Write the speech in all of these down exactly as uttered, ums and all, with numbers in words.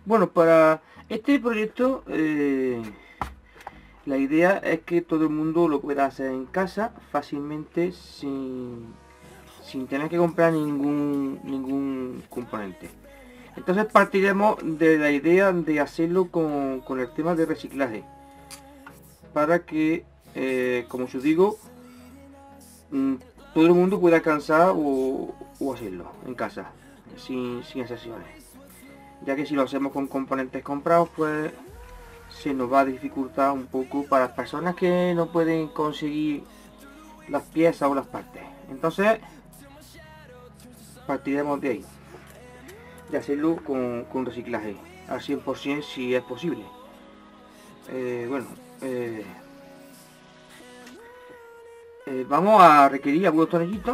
Bueno, para este proyecto eh, la idea es que todo el mundo lo pueda hacer en casa fácilmente sin, sin tener que comprar ningún, ningún componente. Entonces partiremos de la idea de hacerlo con, con el tema de reciclaje, para que, eh, como os digo, mm, todo el mundo pueda alcanzar o, o hacerlo en casa, sin, sin excepciones. Ya que si lo hacemos con componentes comprados, pues se nos va a dificultar un poco para las personas que no pueden conseguir las piezas o las partes. Entonces partiremos de ahí, de hacerlo con, con reciclaje al cien por cien si es posible. Eh, bueno, eh, eh, vamos a requerir algunos tornillitos,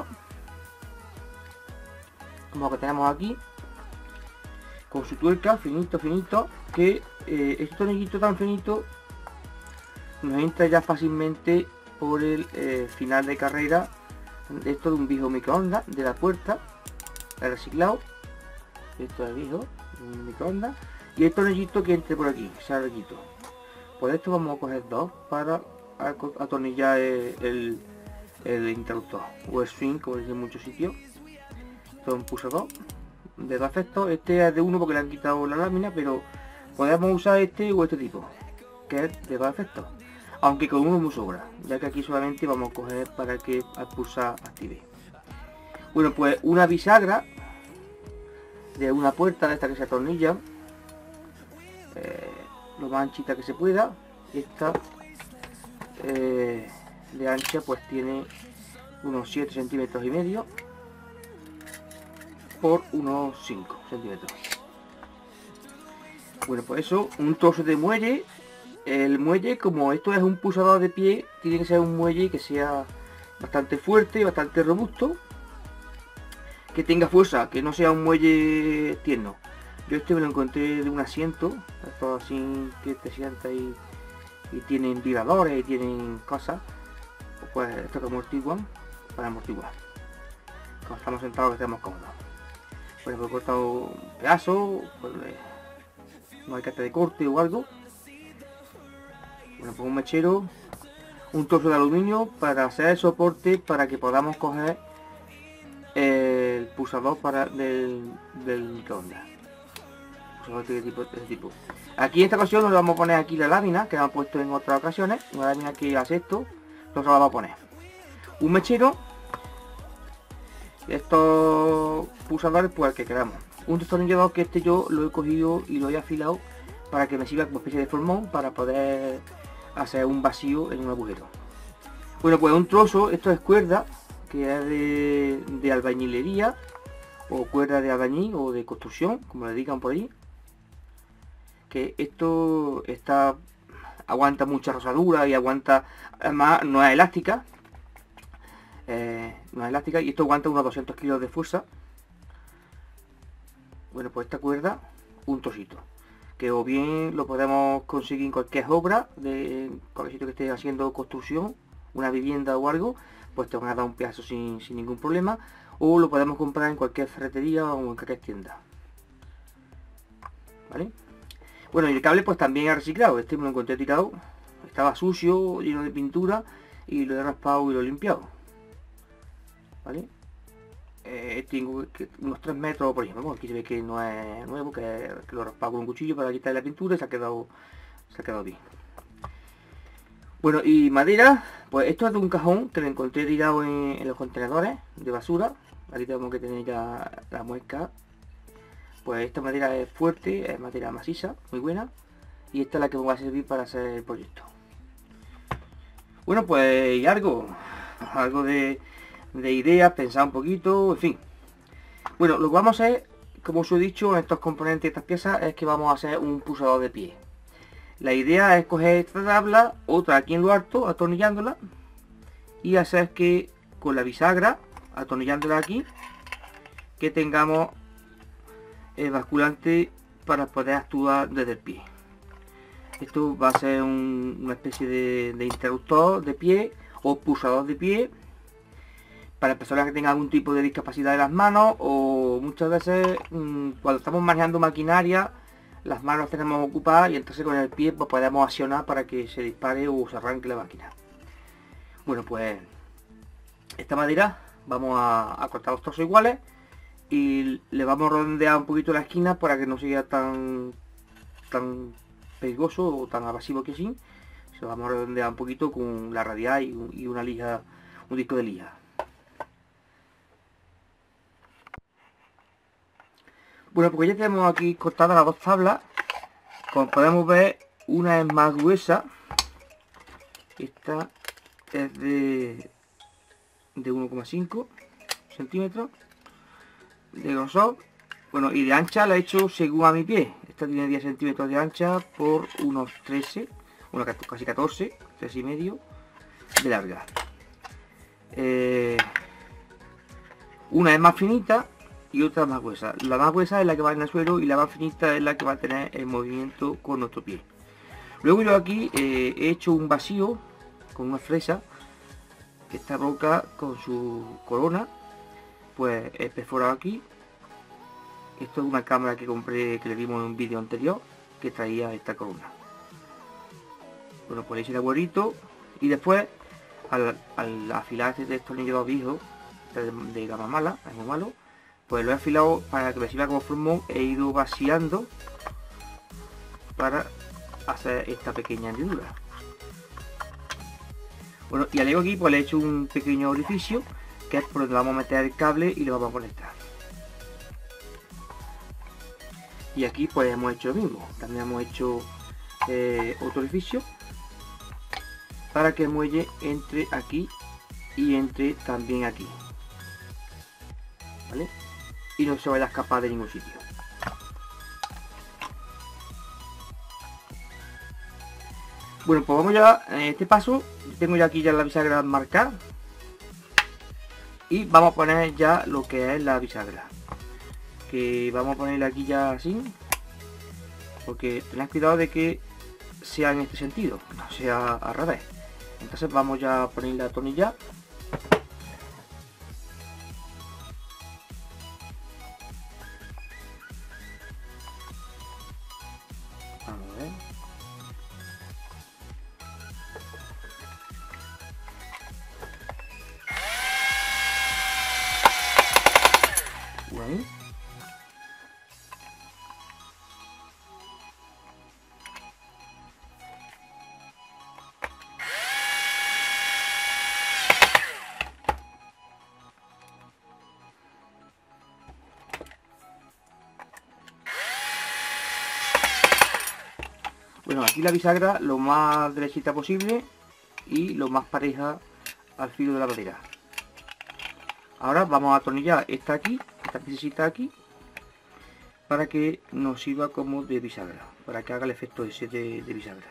como que tenemos aquí, con su tuerca finito finito, que eh, este tornillito tan finito nos entra ya fácilmente por el eh, final de carrera de esto de un viejo microondas, de la puerta, el reciclado. Esto es viejo, un microondas, y el tornillito que entre por aquí, ese larguito. Por esto vamos a coger dos para atornillar el, el, el interruptor, o el swing, como dice en muchos sitios. Esto es un pulsador de dos efectos. Este es de uno porque le han quitado la lámina, pero podemos usar este o este tipo, que es de dos efectos, aunque con uno muy sobra, ya que aquí solamente vamos a coger para que al pulsar active. Bueno, pues una bisagra de una puerta de esta que se atornilla, eh, lo más anchita que se pueda. Esta eh, de ancha pues tiene unos siete centímetros y medio por unos cinco centímetros. Bueno, pues eso, un trozo de muelle. El muelle, como esto es un pulsador de pie, tiene que ser un muelle que sea bastante fuerte, bastante robusto, que tenga fuerza, que no sea un muelle tierno. Yo este me lo encontré de un asiento, esto así que te sientas y, y tienen vibradores y tienen cosas, pues esto que amortiguan, para amortiguar. Cuando estamos sentados que estemos cómodos. Pues he cortado un pedazo, pues, no hay carta de corte o algo. Bueno, pues un mechero, un trozo de aluminio para hacer el soporte para que podamos coger el pulsador para del, del microondas. Pulsador de tipo, de ese tipo. Aquí en esta ocasión nos vamos a poner aquí la lámina que hemos puesto en otras ocasiones, una lámina que hace esto, nos la vamos a poner. Un mechero, estos pulsadores pues el que queramos. Un destornillador que este yo lo he cogido y lo he afilado para que me sirva como especie de formón para poder hacer un vacío en un agujero. Bueno, pues un trozo, esto es cuerda que es de, de albañilería o cuerda de albañil o de construcción, como le digan por ahí, que esto está aguanta mucha rosadura y aguanta, además no es elástica, eh, no es elástica y esto aguanta unos doscientos kilos de fuerza. Bueno, pues esta cuerda, un trocito, que o bien lo podemos conseguir en cualquier obra, de cualquier sitio que esté haciendo construcción, una vivienda o algo, pues te van a dar un pedazo sin, sin ningún problema, o lo podemos comprar en cualquier ferretería o en cualquier tienda. ¿Vale? Bueno, y el cable pues también ha reciclado, este me lo encontré tirado, estaba sucio, lleno de pintura, y lo he raspado y lo he limpiado. ¿Vale? Eh, tengo unos tres metros por ejemplo. Aquí se ve que no es nuevo, que, que lo he raspado con un cuchillo para quitar la pintura y se ha quedado, se ha quedado bien. Bueno, y madera, pues esto es de un cajón que lo encontré tirado en, en los contenedores de basura. Aquí tenemos que tener ya la muesca. Pues esta madera es fuerte, es madera maciza, muy buena, y esta es la que me va a servir para hacer el proyecto. Bueno, pues y algo, algo de, de ideas, pensar un poquito, en fin. Bueno, lo que vamos a hacer, como os he dicho, en estos componentes, estas piezas, es que vamos a hacer un pulsador de pie. La idea es coger esta tabla, otra aquí en lo alto, atornillándola, y hacer que con la bisagra, atornillándola aquí, que tengamos el basculante para poder actuar desde el pie. Esto va a ser un, una especie de, de interruptor de pie o pulsador de pie para personas que tengan algún tipo de discapacidad de las manos, o muchas veces mmm, cuando estamos manejando maquinaria las manos tenemos ocupadas y entonces con el pie pues podemos accionar para que se dispare o se arranque la máquina. Bueno, pues esta madera vamos a, a cortar los trozos iguales y le vamos a redondear un poquito la esquina para que no sea tan tan peligroso o tan abrasivo que sí. Se lo vamos a redondear un poquito con la radial y, y una lija, un disco de lija. Bueno, pues ya tenemos aquí cortadas las dos tablas. Como podemos ver, una es más gruesa. Esta es de, de uno coma cinco centímetros de grosor. Bueno, y de ancha la he hecho según a mi pie. Esta tiene diez centímetros de ancha por unos trece, bueno, casi catorce, trece y medio de larga. Eh, una es más finita y otra más gruesa. La más gruesa es la que va en el suelo y la más finita es la que va a tener el movimiento con nuestro pie. Luego yo aquí eh, he hecho un vacío con una fresa. Esta roca con su corona, pues he perforado aquí. Esto es una cámara que compré, que le dimos en un vídeo anterior, que traía esta corona. Bueno, pues hice el agujerito y después al, al afilar este destornillador viejo de, de gama mala, es muy malo, pues lo he afilado para que me sirva como formón. He ido vaciando para hacer esta pequeña hendidura. Bueno, y al ego aquí pues le he hecho un pequeño orificio que es por donde vamos a meter el cable y lo vamos a conectar. Y aquí pues hemos hecho lo mismo, también hemos hecho eh, otro orificio para que el muelle entre aquí y entre también aquí, ¿vale? Y no se vaya a escapar de ningún sitio. Bueno, pues vamos ya en este paso. Tengo ya aquí ya la bisagra marcada y vamos a poner ya lo que es la bisagra, que vamos a ponerla aquí ya así, porque tened cuidado de que sea en este sentido, no sea al revés. Entonces vamos ya a poner la atornillar. Vamos a ver. Bueno. Bueno, aquí la bisagra lo más derechita posible y lo más pareja al filo de la madera. Ahora vamos a atornillar esta aquí, esta piecita aquí, para que nos sirva como de bisagra, para que haga el efecto ese de, de bisagra.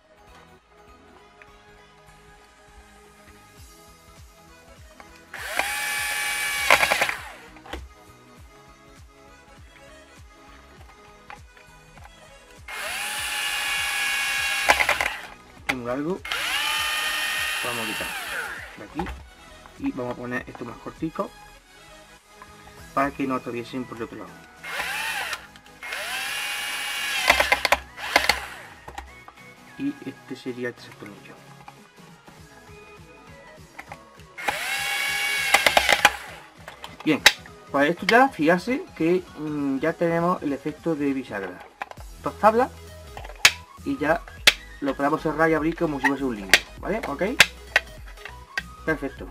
Un largo, vamos a quitar de aquí y vamos a poner esto más cortico para que no atraviesen por el otro lado. Y este sería el tercer tornillo. Bien, pues esto ya, fíjate que mmm, ya tenemos el efecto de bisagra. Dos tablas y ya lo podemos cerrar y abrir como si fuese un libro, ¿vale? Ok, perfecto,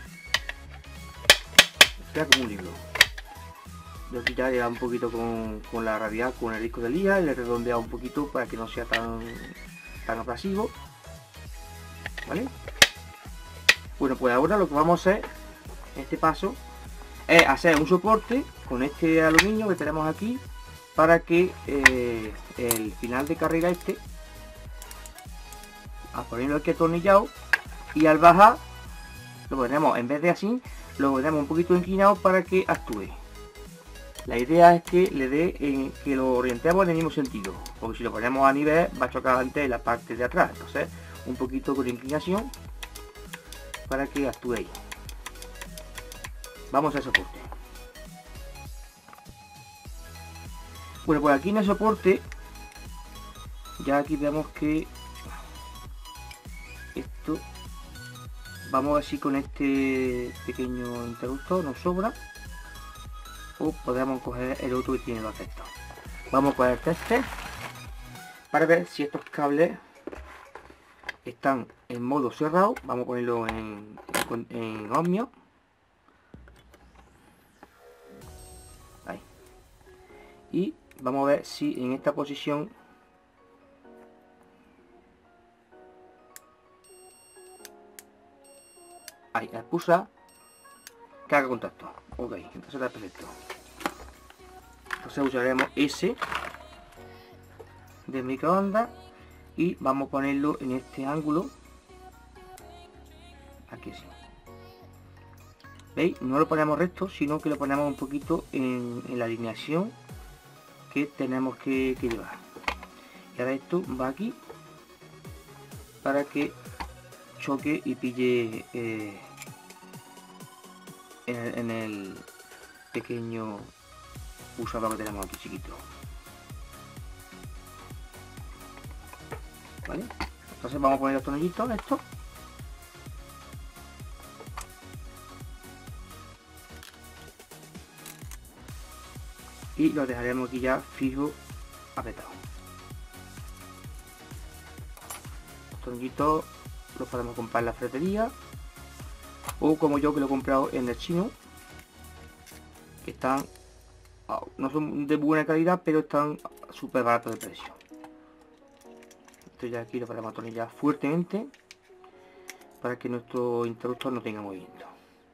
queda como un libro. Yo aquí ya he un poquito con, con la radial, con el disco de lija, y le he redondeado un poquito para que no sea tan tan abrasivo, ¿vale? Bueno, pues ahora lo que vamos a hacer en este paso es hacer un soporte con este aluminio que tenemos aquí para que eh, el final de carrera este, a ponerlo aquí atornillado, y al bajar lo ponemos, en vez de así, lo ponemos un poquito inclinado para que actúe. La idea es que le dé, en, que lo orientemos en el mismo sentido, porque si lo ponemos a nivel va a chocar antes la parte de atrás. Entonces un poquito con inclinación para que actúe ahí. Vamos al soporte. Bueno, pues aquí en el soporte ya aquí vemos que esto, vamos a ver si con este pequeño interruptor nos sobra, o podemos coger el otro que tiene los efectos. Vamos a coger este para ver si estos cables están en modo cerrado. Vamos a ponerlo en, en, en ohmio. Ahí. Y vamos a ver si en esta posición ahí, al pulsar, carga contacto. Ok, entonces está perfecto. Entonces usaremos ese de microondas y vamos a ponerlo en este ángulo. Aquí sí. ¿Veis? No lo ponemos recto, sino que lo ponemos un poquito en, en la alineación que tenemos que, que llevar. Y ahora esto va aquí para que choque y pille eh, en, el, en el pequeño pulsador que tenemos aquí chiquito. ¿Vale? Entonces vamos a poner los tornillitos en esto. Y los dejaremos aquí ya fijo, apretado. Los tornillitos los podemos comprar en la ferretería, o como yo que lo he comprado en el chino, que están, no son de buena calidad, pero están súper baratos de precio. Esto ya aquí lo podemos atornillar fuertemente para que nuestro interruptor no tenga movimiento.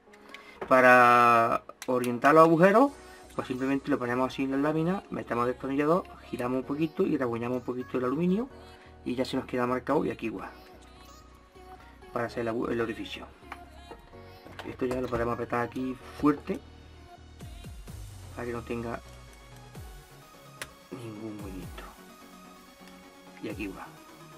Para orientar los agujeros, pues simplemente lo ponemos así en la lámina, metemos el destornillador, giramos un poquito y rebuñamos un poquito el aluminio y ya se nos queda marcado, y aquí igual, para hacer el, el orificio. Esto ya lo podemos apretar aquí fuerte para que no tenga ningún movimiento, y aquí igual.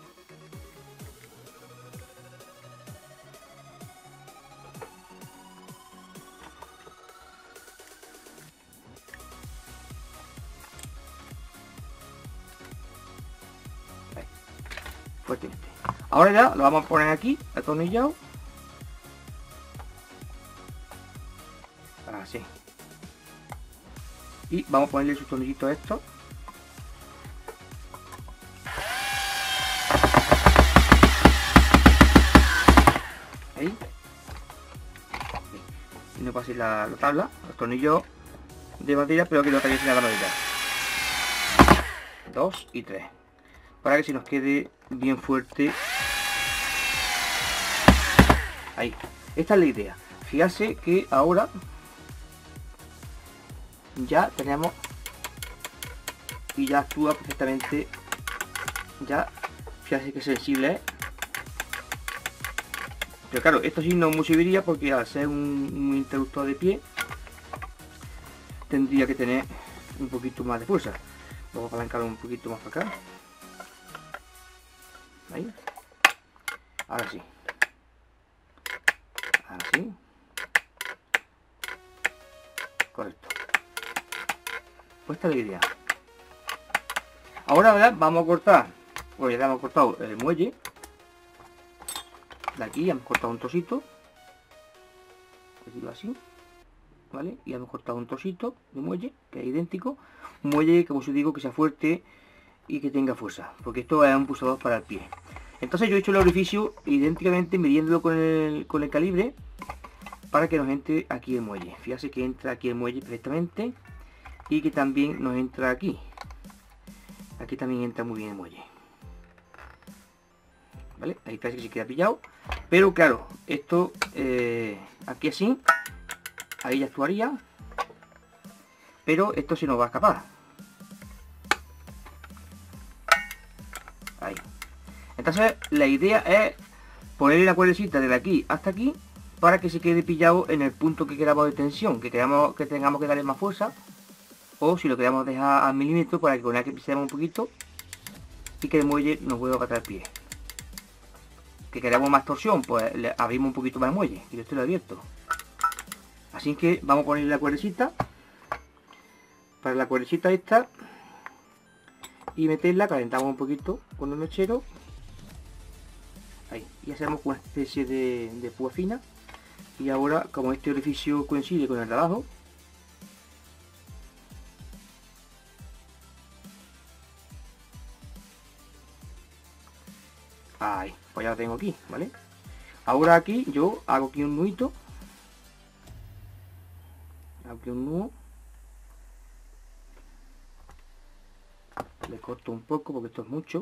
Fuertemente. Ahora ya lo vamos a poner aquí atornillado, así, y vamos a ponerle sus tornillitos a esto. Ahí. Y no pase la, la tabla, los tornillos de batería, pero que lo traigáis en la madera. Dos y tres. Para que se nos quede bien fuerte. Ahí. Esta es la idea. Fíjate que ahora ya tenemos, y ya actúa perfectamente. Ya, fíjate que sensible es. Pero claro, esto sí no me serviría, porque al ser un, un interruptor de pie tendría que tener un poquito más de fuerza. Vamos a apalancarlo un poquito más para acá. Ahí. Ahora sí. Ahora sí. Correcto. Pues esta es la idea. Ahora, ¿verdad? Vamos a cortar. Pues ya hemos cortado el muelle. De aquí ya hemos cortado un trocito. Decirlo así. ¿Vale? Y hemos cortado un trocito de muelle, que es idéntico. Un muelle, como os digo, que sea fuerte y que tenga fuerza, porque esto es un pulsador para el pie. Entonces yo he hecho el orificio idénticamente, midiéndolo con el, con el calibre, para que nos entre aquí el muelle. Fíjate que entra aquí el muelle perfectamente, y que también nos entra aquí. Aquí también entra muy bien el muelle. ¿Vale? Ahí parece que se queda pillado, pero claro, esto eh, aquí así, ahí ya actuaría, pero esto se nos va a escapar. Ahí. Entonces la idea es ponerle la cuerdecita desde aquí hasta aquí, para que se quede pillado en el punto que queramos de tensión, que queramos que tengamos que darle más fuerza, o si lo queramos dejar al milímetro, para que con la que pisemos un poquito y que el muelle nos vuelva para el pie. Que queramos más torsión, pues le abrimos un poquito más el muelle, y yo estoy abierto. Así que vamos a ponerle la cuerdecita, para la cuerdecita esta, y meterla, calentamos un poquito con un mechero. Ahí, y hacemos una especie de, de púa fina. Y ahora, como este orificio coincide con el de abajo, ahí, pues ya lo tengo aquí, ¿vale? Ahora aquí yo hago aquí un nudito, aquí un nudo, le corto un poco porque esto es mucho,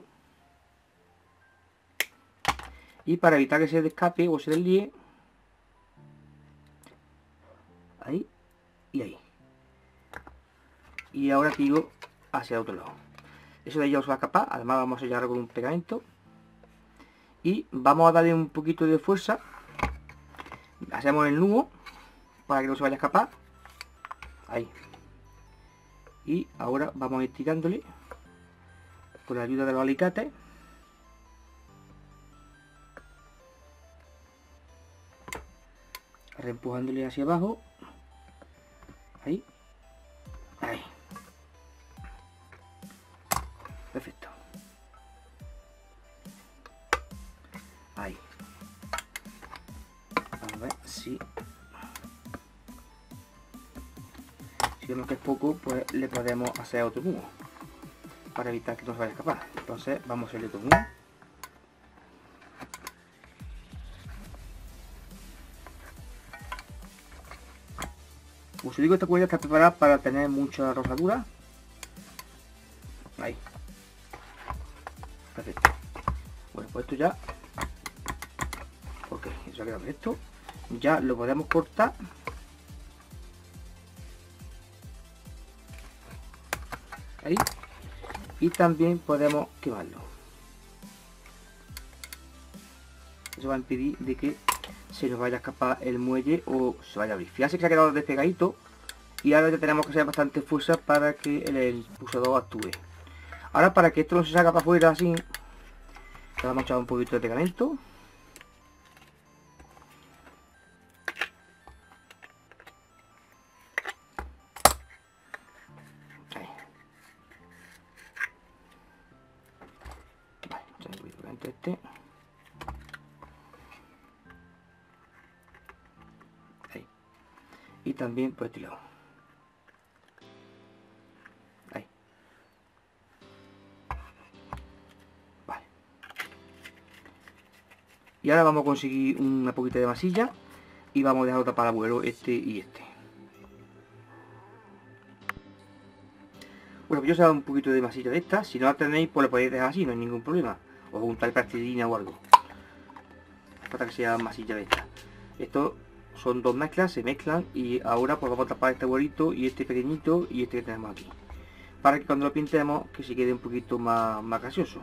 y para evitar que se escape o se deslíe, ahí y ahí, y ahora tiro hacia el otro lado. Eso de ahí ya os va a escapar, además vamos a sellar con un pegamento. Y vamos a darle un poquito de fuerza. Hacemos el nudo para que no se vaya a escapar. Ahí. Y ahora vamos a ir tirándole con la ayuda de los alicates. Reempujándole hacia abajo. Ahí. Ahí. Perfecto. Ahí. A ver si... Si vemos que es poco, pues le podemos hacer otro nudo. Para evitar que no se vaya a escapar. Entonces vamos a hacerle otro nudo. Os digo, esta cuerda está preparada para tener mucha rosadura. Ahí. Perfecto. Bueno, pues esto ya... Ok, eso ha quedado perfecto. Ya lo podemos cortar. Ahí. Y también podemos quemarlo. Eso va a impedir de que se nos vaya a escapar el muelle o se vaya a abrir. Fíjate que se ha quedado despegadito. Y ahora ya tenemos que hacer bastante fuerza para que el impulsador actúe. Ahora, para que esto no se salga para afuera así, le vamos a echar un poquito de pegamento. Ahí. Vale, echar un poquito de pegamento este. Ahí. Y también por este lado. Y ahora vamos a conseguir una poquita de masilla y vamos a dejar tapar el agujero este y este. Bueno, pues yo os he dado un poquito de masilla de esta. Si no la tenéis, pues la podéis dejar así, no hay ningún problema. O juntar plastilina o algo. Para que sea masilla de esta. Estos son dos mezclas, se mezclan y ahora pues vamos a tapar este agujerito y este pequeñito y este que tenemos aquí. Para que cuando lo pintemos, que se quede un poquito más, más gaseoso.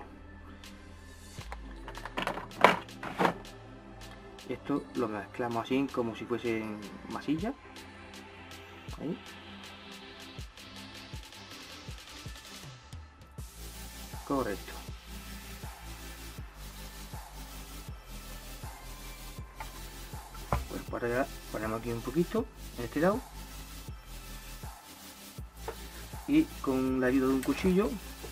Esto lo mezclamos así como si fuese masilla. Ahí. Correcto. Pues para allá ponemos aquí un poquito en este lado y con la ayuda de un cuchillo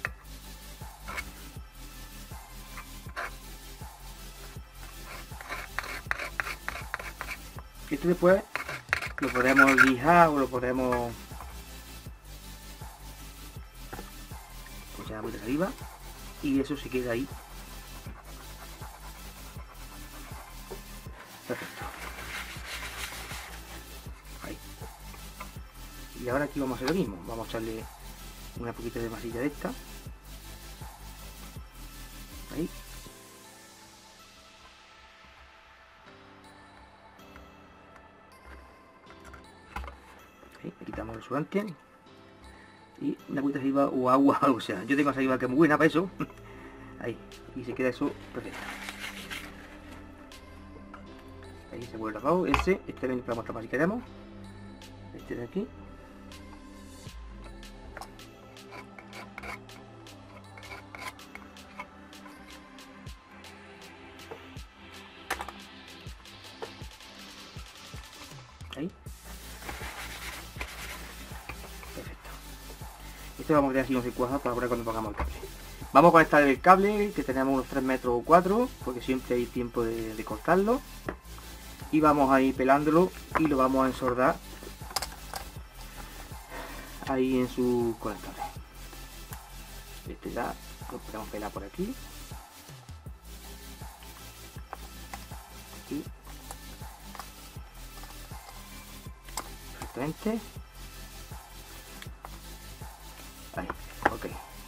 esto después lo podemos lijar o lo podemos echar muy de arriba y eso se queda ahí. Perfecto. Ahí. Y ahora aquí vamos a hacer lo mismo, vamos a echarle una poquita de masilla de esta. Ahí. Ahí, le quitamos el sobrante y una poquita de saliva o agua o algo sea. Yo tengo saliva que es muy buena para eso. Ahí, y se queda eso perfecto. Ahí se vuelve lavado. Ese, este también lo podemos tapar si queremos. Este de aquí. Ahí. Perfecto. Esto lo vamos a quedar así, no se cuaja para ahora cuando pongamos el cable. Vamos a conectar el cable, que tenemos unos tres metros o cuatro, porque siempre hay tiempo de, de cortarlo. Y vamos a ir pelándolo y lo vamos a ensordar ahí en sus conectores. Este ya lo podemos pelar por aquí. Aquí. Perfectamente. Ahí, ok.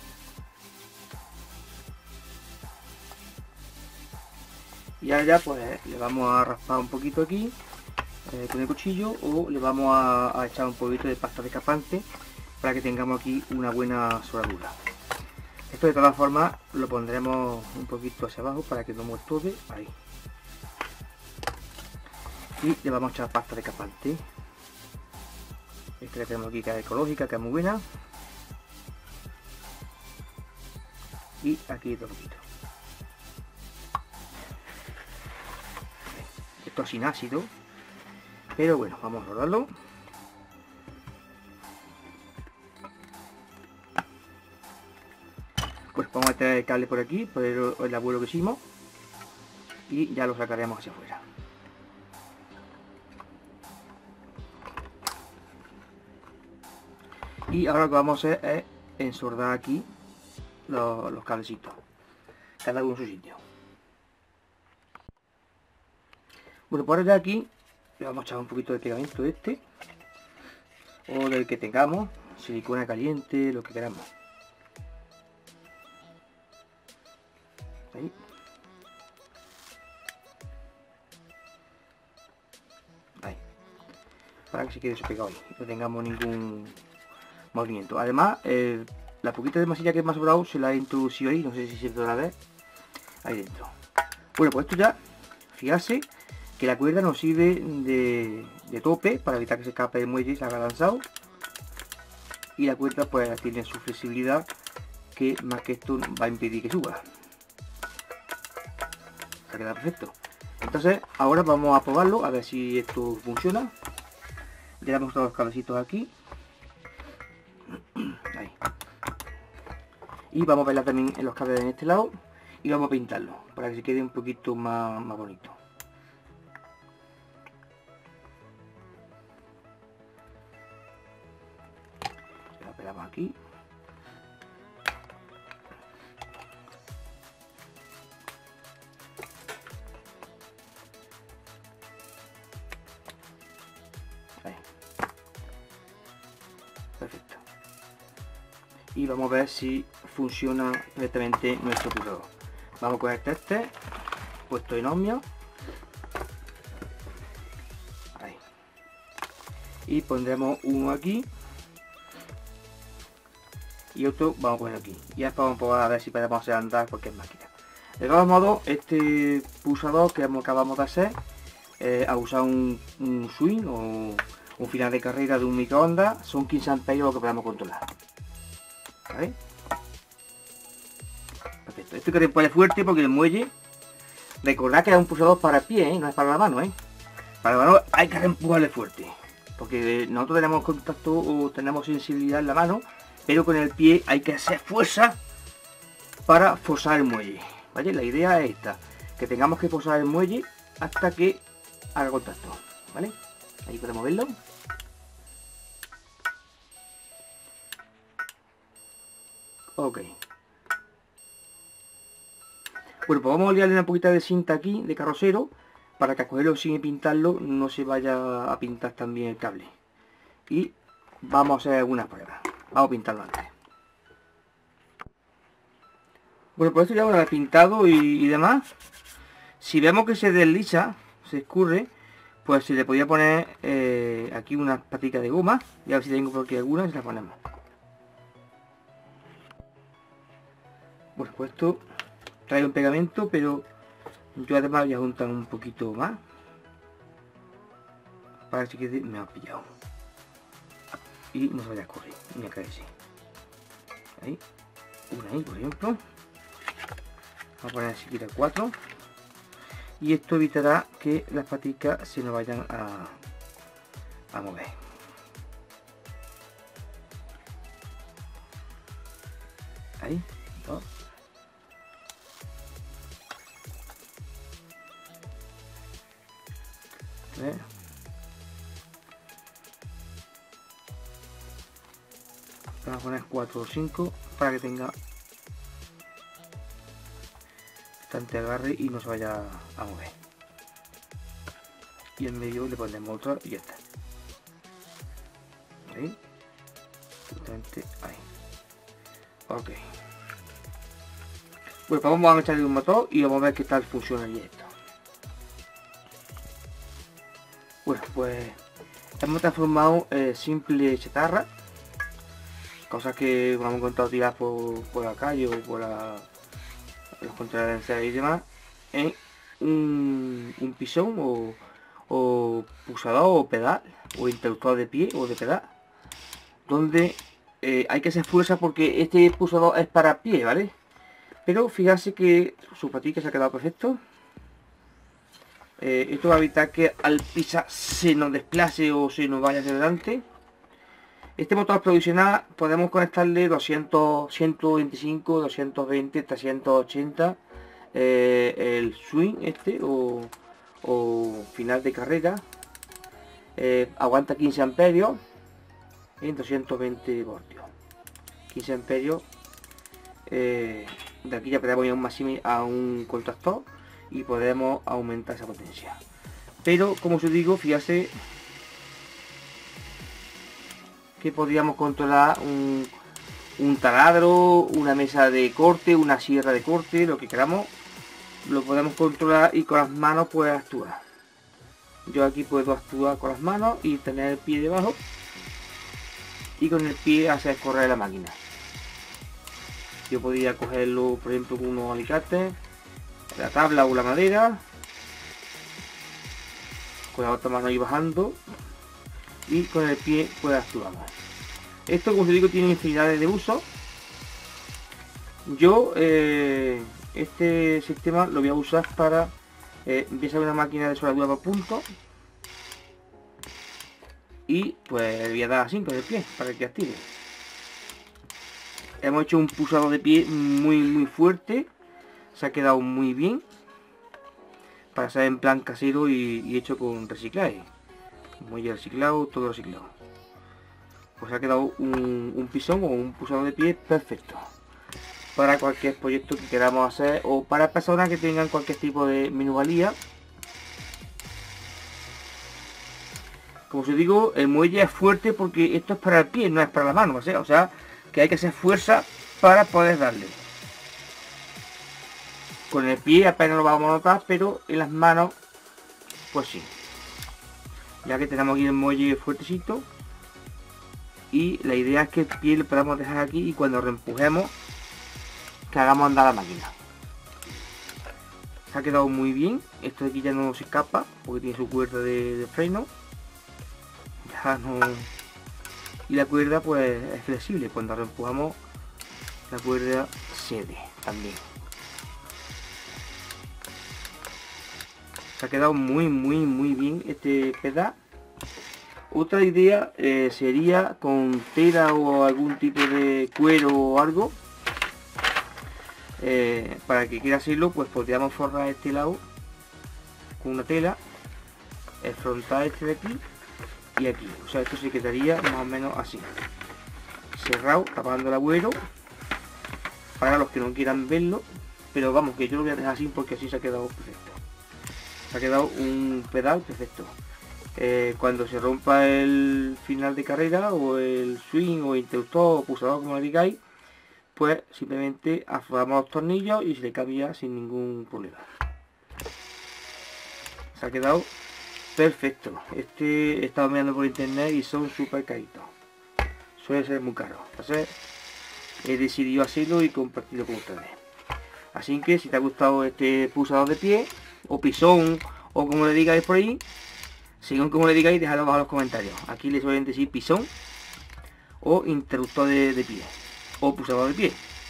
Y ahora ya pues le vamos a raspar un poquito aquí eh, con el cuchillo, o le vamos a, a echar un poquito de pasta descapante para que tengamos aquí una buena soldadura. Esto de todas formas lo pondremos un poquito hacia abajo para que no muestore, ahí. Y le vamos a echar pasta descapante. Esta que tenemos aquí, que es ecológica, que es muy buena. Y aquí otro poquito. Esto es sin ácido, pero bueno, vamos a rodarlo. Pues vamos a meter el cable por aquí, por el, el abuelo que hicimos, y ya lo sacaremos hacia afuera. Y ahora lo que vamos a hacer es ensordar aquí los, los cablecitos, cada uno en su sitio. Bueno, por ahora aquí le vamos a echar un poquito de pegamento de este, o del que tengamos, silicona caliente, lo que queramos. Ahí. Ahí. Para que se quede eso pegado ahí, no tengamos ningún movimiento. Además, eh, la poquita de masilla que me ha sobrado se la he introducido ahí, no sé si se podrá ver, ahí dentro. Bueno, pues esto ya, fíjate que la cuerda nos sirve de, de tope para evitar que se escape el muelle y se haga lanzado. Y la cuerda pues tiene su flexibilidad, que más que esto va a impedir que suba. Se queda perfecto. Entonces ahora vamos a probarlo a ver si esto funciona. Le damos todos los cabecitos aquí. Ahí. Y vamos a pelar también en los cables en este lado y vamos a pintarlo para que se quede un poquito más, más bonito. Lo pelamos aquí. Ahí. Perfecto. Y vamos a ver si funciona perfectamente nuestro pulsador. Vamos a coger este puesto en ohmio. Ahí. Y pondremos uno aquí y otro vamos a poner aquí. Y después vamos a probar a ver si podemos hacer andar cualquier máquina. De todos modos, este pulsador que acabamos de hacer eh, ha usado un, un swing o un final de carrera de un microondas. Son quince amperios lo que podemos controlar. ¿Vale? Perfecto. Esto hay que empujar fuerte porque el muelle, recordad que es un pulsador para el pie, ¿eh? No es para la mano, ¿eh? Para la mano hay que empujarle fuerte, porque nosotros tenemos contacto o tenemos sensibilidad en la mano, pero con el pie hay que hacer fuerza para forzar el muelle, ¿vale? La idea es esta, que tengamos que forzar el muelle hasta que haga contacto, ¿vale? Ahí podemos verlo. Ok. Bueno, pues vamos a liarle una poquita de cinta aquí, de carrocero, para que al cogerlo sin pintarlo no se vaya a pintar también el cable. Y vamos a hacer algunas pruebas. Vamos a pintarlo antes. Bueno, pues esto ya lo he pintado y, y demás. Si vemos que se desliza, se escurre, pues se le podría poner eh, aquí unas paticas de goma. Y a ver si tengo por aquí algunas y se las ponemos. Bueno, pues esto trae un pegamento, pero yo además voy a juntar un poquito más para que quede me ha pillado y no se vaya a correr ni a caerse. Ahí, una ahí por ejemplo. Vamos a poner siquiera cuatro y esto evitará que las paticas se nos vayan a, a mover. Ahí, dos, ¿Eh? Vamos a poner cuatro o cinco para que tenga bastante agarre y no se vaya a mover. Y en medio le ponemos otra y ya está. Ahí. Justamente ahí. Ok. Bueno, pues vamos a echarle un motor y vamos a ver qué tal funciona esto. Bueno, pues hemos transformado eh, simple chatarra, cosas que hemos encontrado tiradas por, por la calle o por la, los contravenciones y demás, en un, un pisón o, o pulsador o pedal o interruptor de pie o de pedal, donde eh, hay que hacer fuerza porque este pulsador es para pie, ¿vale? Pero fíjate que su patica se ha quedado perfecto. Eh, esto va a evitar que al pisar se nos desplace o se nos vaya hacia adelante. Este motor provisional podemos conectarle doscientos, ciento veinticinco, doscientos veinte, trescientos ochenta, eh, el swing este o, o final de carrera. Eh, aguanta quince amperios en doscientos veinte voltios. quince amperios. Eh, de aquí ya podemos ir a un máximo a un contactor y podemos aumentar esa potencia. Pero como os digo, fíjate que podríamos controlar un, un taladro, una mesa de corte, una sierra de corte, lo que queramos, lo podemos controlar y con las manos pues actuar. Yo aquí puedo actuar con las manos y tener el pie debajo y con el pie hacer correr la máquina. Yo podría cogerlo, por ejemplo, con unos alicates, la tabla o la madera, con la otra mano ir bajando y con el pie pues actuamos. Esto, como os digo, tiene infinidades de usos. Yo eh, este sistema lo voy a usar para eh, empezar una máquina de soldadura por puntos y pues le voy a dar así con el pie para que active. Hemos hecho un pulsador de pie muy muy fuerte, se ha quedado muy bien para ser en plan casero y, y hecho con reciclaje, muelle reciclado, todo reciclado. Pues ha quedado un, un pisón o un pulsador de pie perfecto para cualquier proyecto que queramos hacer o para personas que tengan cualquier tipo de minusvalía. Como os digo, el muelle es fuerte porque esto es para el pie, no es para la mano, o sea, o sea que hay que hacer fuerza para poder darle. Con el pie apenas lo vamos a notar, pero en las manos pues sí, ya que tenemos aquí el muelle fuertecito. Y la idea es que el pie lo podamos dejar aquí y cuando reempujemos que hagamos andar la máquina. Se ha quedado muy bien. Esto de aquí ya no se escapa porque tiene su cuerda de, de freno. Ya no... Y la cuerda pues es flexible. Cuando reempujamos la cuerda cede también. Se ha quedado muy muy muy bien este pedal. Otra idea eh, sería con tela o algún tipo de cuero o algo. Eh, para que quiera hacerlo, pues podríamos forrar este lado con una tela, el frontal este de aquí y aquí. O sea, esto se quedaría más o menos así, cerrado, tapando el agujero para los que no quieran verlo. Pero vamos, que yo lo voy a dejar así porque así se ha quedado perfecto. Se ha quedado un pedal perfecto. Eh, cuando se rompa el final de carrera o el swing o interruptor o pulsador, como le digáis, pues simplemente aflojamos los tornillos y se le cambia sin ningún problema. Se ha quedado perfecto. Este he estado mirando por internet y son súper caritos, suele ser muy caro, entonces he decidido hacerlo y compartirlo con ustedes. Así que si te ha gustado este pulsador de pie o pisón o como le digáis por ahí, según como le digáis, dejadlo abajo en los comentarios. Aquí le suelen decir pisón o interruptor de, de pie o pulsador de pie.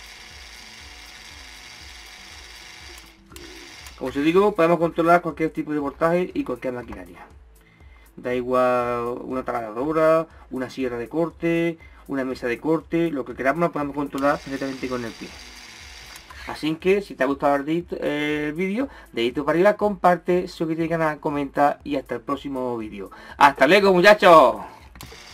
Como os digo, podemos controlar cualquier tipo de voltaje y cualquier maquinaria. Da igual una taladradora, una sierra de corte, una mesa de corte, lo que queramos lo podemos controlar perfectamente con el pie. Así que si te ha gustado el, dedito- el vídeo, dedito para arriba, comparte, suscríbete al canal, comenta y hasta el próximo vídeo. ¡Hasta luego, muchachos!